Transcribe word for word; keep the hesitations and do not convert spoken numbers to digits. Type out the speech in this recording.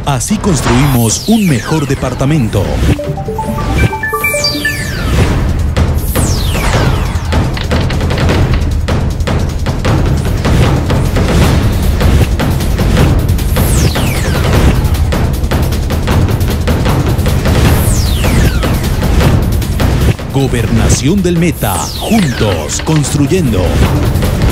Así construimos un mejor departamento. Gobernación del Meta, juntos construyendo.